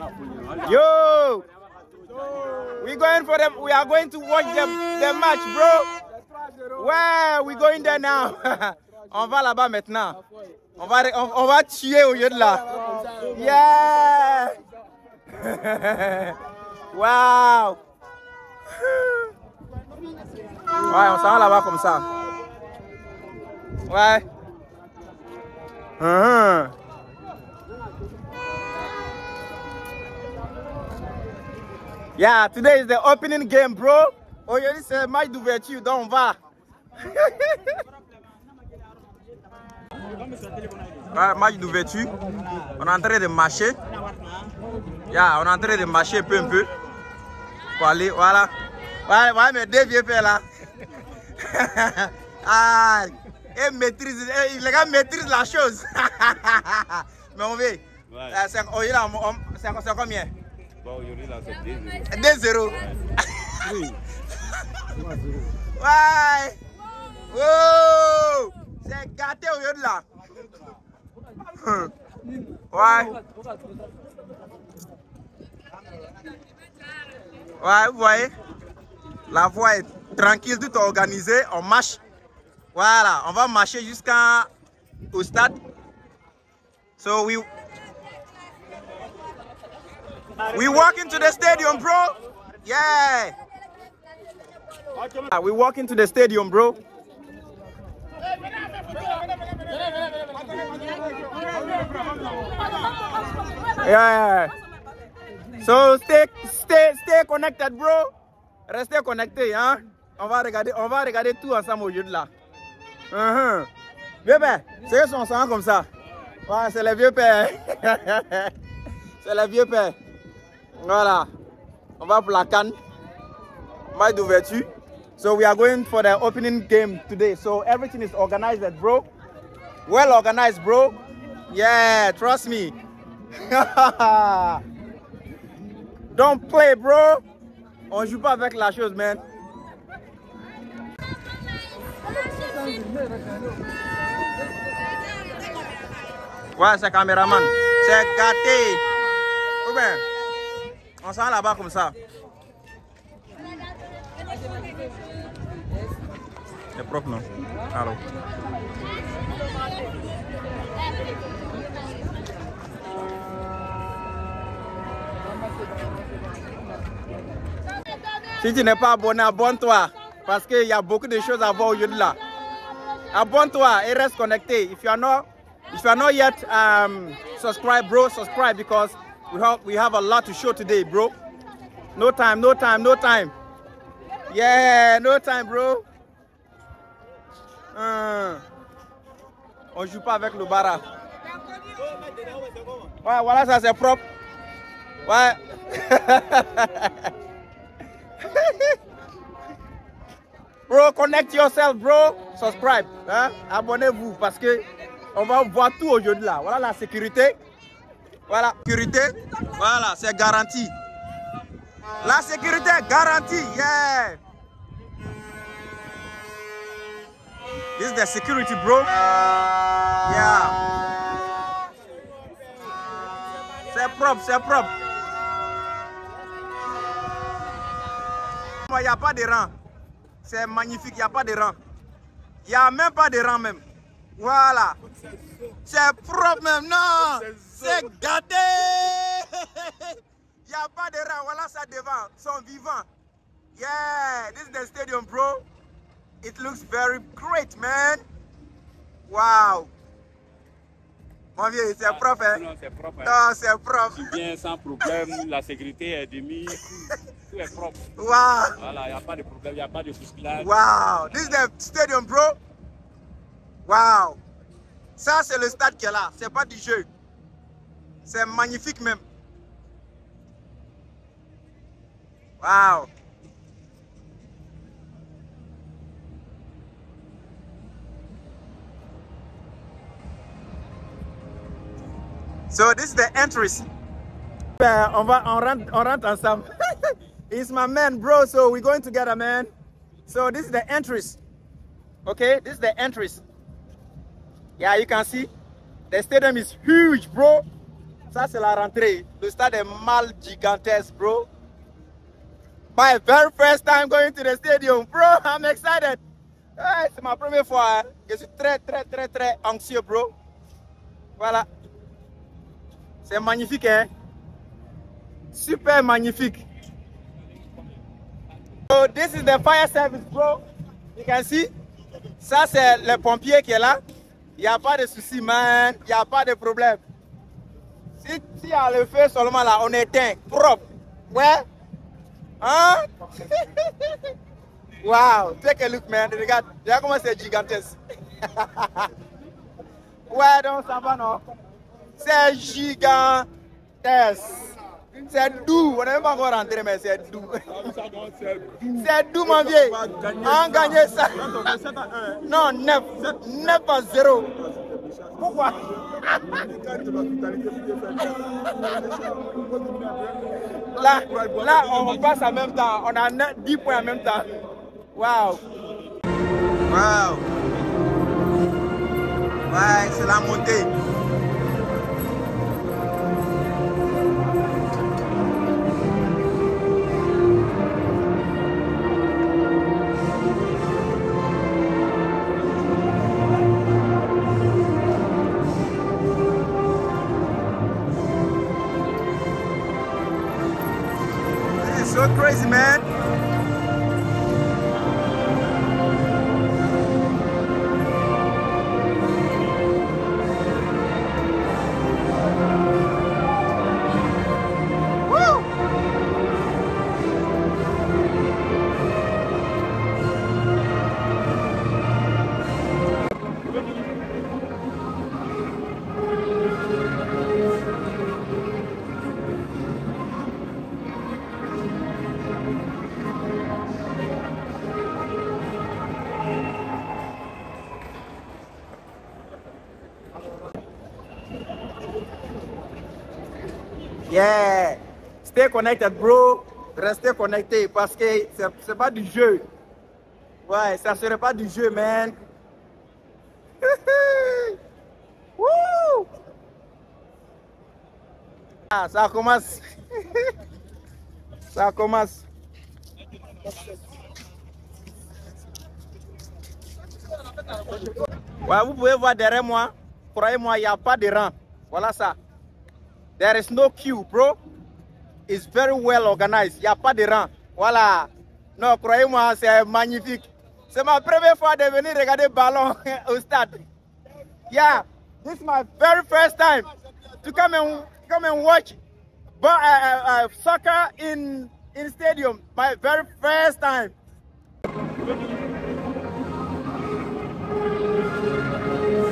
Yo! We are going to watch the match, bro. Ouais, we going there now. On va là-bas maintenant. On va tuer au lieu de là. Yeah! Wow! Ouais, on s'en va là-bas comme ça. Ouais. Yeah, today is the opening game, bro. Aujourd'hui, c'est le match d'ouverture, donc on va. Ouais, match d'ouverture. On est en train de marcher. Yeah, on est en train de marcher un peu. Pour aller, voilà. Ouais, mais deux vieux pères là. Ah, les gars maîtrisent la chose. Mais on veut. Ouais. C'est combien? Bon, aujourd'hui là c'est 2-0. Ouais. Oh, c'est gâté aujourd'hui là. Ouais. Ouais, vous voyez, la voie est tranquille, tout organisé, on marche. Voilà, on va marcher jusqu'au stade. So we walk into the stadium, bro. Yeah. We walk into the stadium, bro. Yeah. So stay connected, bro. Restez connectés, hein. On va regarder tout ensemble au lieu de là. Vieux père, c'est son sang comme ça. Ouais, c'est le vieux père. C'est le vieux père. Voilà. On va pour la canne. Match d'ouverture. So we are going for the opening game today. So everything is organized, bro. Well organized, bro. Yeah, trust me. Don't play, bro. On joue pas avec la chose, man. Ouais, c'est caméraman. C'est gâté. Ou bien, on s'en va là-bas comme ça. C'est propre, non? Alors. Si tu n'es pas abonné, abonne-toi. Parce qu'il y a beaucoup de choses à voir au lieu de là. Abonne-toi et reste connecté. If you are not yet subscribe, bro, subscribe because we have a lot to show today, bro. No time. Yeah, no time, bro. On joue pas avec le bara. Ouais, voilà, ça c'est propre. Ouais. Bro, connect yourself, bro. Subscribe. Hein? Abonnez-vous parce que on va voir tout aujourd'hui là. Voilà la sécurité. Voilà, sécurité. Voilà, c'est garanti. La sécurité est garantie. Yeah. This is the security, bro. Yeah. C'est propre, c'est propre. Il n'y a pas de rang. C'est magnifique, il n'y a pas de rang. Il n'y a même pas de rang même. Voilà. C'est propre même, non. C'est gâté. Il n'y a pas de rang. Voilà ça devant. Ils sont vivants. Yeah, this is the stadium, bro. It looks very great, man. Wow. Mon vieux, c'est propre, hein? Non, c'est propre. Non, c'est propre. Tu viens sans problème, la sécurité est demi, tout est propre. Wow. Voilà, il n'y a pas de problème, il n'y a pas de bousculade. Wow. This is the stadium, bro. Wow. Ça, c'est le stade qui est là. C'est pas du jeu. C'est magnifique même. Wow. So this is the entrance. On rentre ensemble. It's my man, bro. So we're going together, man. So this is the entrance. Okay, this is the entrance. Yeah, you can see the stadium is huge, bro. Ça, c'est la rentrée. Le stade est mal gigantesque, bro. My very first time going to the stadium, bro. I'm excited. Hey, c'est ma première fois. Hein. Je suis très anxieux, bro. Voilà. C'est magnifique, hein? Super magnifique. So, this is the fire service, bro. You can see. Ça, c'est le pompier qui est là. Il n'y a pas de souci, man. Il n'y a pas de problème. Si y a le feu seulement là, on éteint. Propre. Ouais. Hein? Wow. Take a look, man. Regarde comment c'est gigantesque. Ouais, donc ça va, non? C'est gigantesque. C'est doux. On n'est même pas encore rentré, mais c'est doux. C'est doux, mon vieux. On gagné ça. Non, 9-0. Pourquoi? Là, on passe en même temps. On a 10 points en même temps. Wow. Wow. Ouais, c'est la montée. So crazy, man. Woo! Yeah, stay connected, bro. Restez connecté parce que c'est pas du jeu. Ouais, ça serait pas du jeu, man. Woo! Ah, ça commence. Ça commence. Ouais, vous pouvez voir derrière moi. Croyez-moi, il n'y a pas de rang. Voilà ça. There is no queue, bro. It's very well organized. Il n'y a pas de rang. Voilà. Non, croyez-moi, c'est magnifique. C'est ma première fois de venir regarder le ballon au stade. Yeah, this is my very first time to come and watch soccer in stadium. My very first time.